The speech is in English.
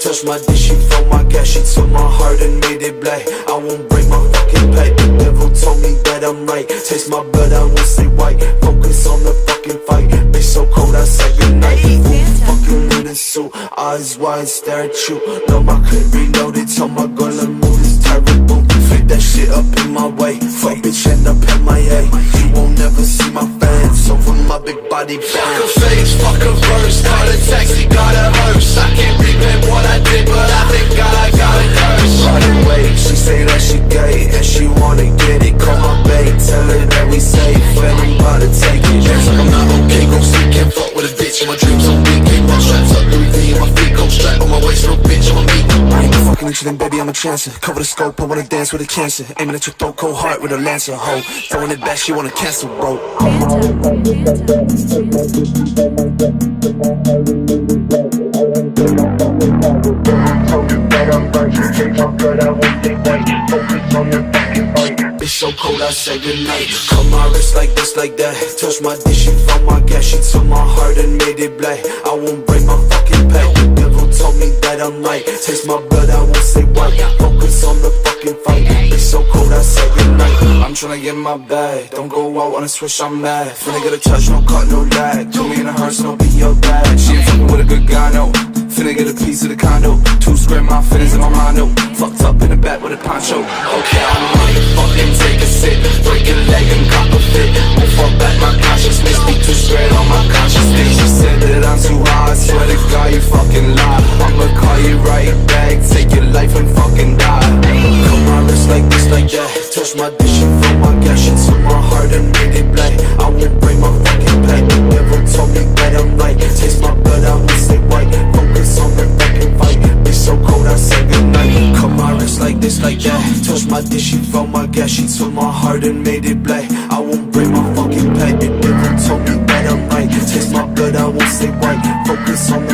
Touched my dick, she felt my gas. She took my heart and made it black. I won't break my fucking back. The devil told me that I'm right. Taste my blood, I won't say white. Focus on the fucking fight. Bitch so cold, I said goodnight. Fucking in a suit, eyes wide, stare at you. No, my clip reloaded. Told my girl to move, it's terrible. Flip that shit up in my way. Fuck bitch, end up in my A. You won't never see my fans over my big body bang. Fuck a face, fuck a verse. Call a taxi, got a hearse. I can't repent what I did, but I think God, I got a curse. Right away, she say that she gay and she wanna get it. Call my bae, tell her that we safe, and I'm about to take it. Dance like I'm not okay, go sleep, can't fuck with a bitch. My dreams on beat, keep my straps up, Louis V in my feet, cold strap on my waist, no bitch, I'm a meat. I ain't fucking with you, then baby, I'm a chancer. Cover the scope, I wanna dance with a cancer. Aiming at your throat, cold heart with a lancer, hoe. Throwing it back, she wanna cancel, bro. Bitch so cold, I say goodnight. Cut my wrist like this, like that. Touch my dick, she found my gas. She took my heart and made it black. I won't break my fucking back. The devil told me that I'm right. Taste my blood, I won't say white. Focus on the fucking fight. Bitch so cold, I say goodnight. I'm tryna get my bag. Don't go out on a switch, I'm mad. Finna get a touch, no cut, no lag. Told me in a hearse, no be your dad. She ain't fucking with a good guy, no. Finna get a piece of the condo. 2 square, my feelings in my mind, no. Fucked up in the back with a poncho. Okay, I'm money, fucking take a sip. Break a leg and cop a fit. Won't fall back, my consciousness be too straight on my consciousness. She said that I'm too hard, swear to God you fucking lie. I'ma call you right back, take your life and fucking die. Cut my wrist like this, like that. Touch my dick, she felt my gas. She took my heart and made it black. I won't break my fucking back. The devil told me that I'm right. Taste my blood, I won't say white. Focus on the fucking fight. Bitch so cold, I say goodnight. Cut my wrist like this, like that. Touch my dick, she felt my gas. She took my heart and made it black. I won't break my fucking back. The devil told me that I'm right. Taste my blood, I won't say white. Focus on